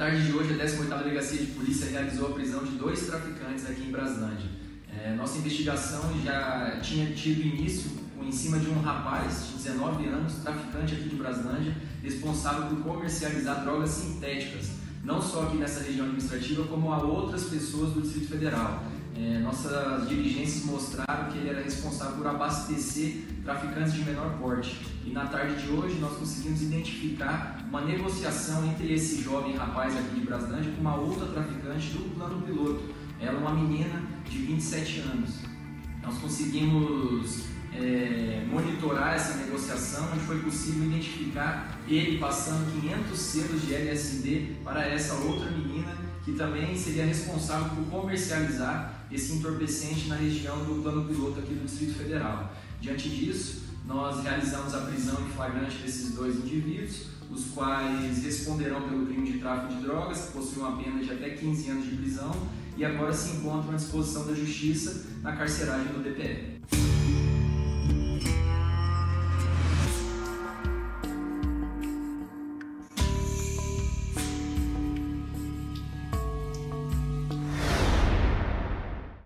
tarde de hoje, a 18ª Delegacia de Polícia realizou a prisão de 2 traficantes aqui em Braslândia. Nossa investigação já tinha tido início em cima de um rapaz de 19 anos, traficante aqui de Braslândia, responsável por comercializar drogas sintéticas, não só aqui nessa região administrativa, como a outras pessoas do Distrito Federal. Nossas diligências mostraram que ele era responsável por abastecer traficantes de menor porte. E na tarde de hoje nós conseguimos identificar uma negociação entre esse jovem rapaz aqui de Braslândia com uma outra traficante do plano piloto. Ela é uma menina de 27 anos. Nós conseguimos monitorar essa negociação, onde foi possível identificar ele passando 500 selos de LSD para essa outra menina, que também seria responsável por comercializar esse entorpecente na região do plano piloto aqui do Distrito Federal. Diante disso, nós realizamos a prisão em flagrante desses 2 indivíduos, os quais responderão pelo crime de tráfico de drogas, que possui uma pena de até 15 anos de prisão, e agora se encontram à disposição da Justiça na carceragem do DPE.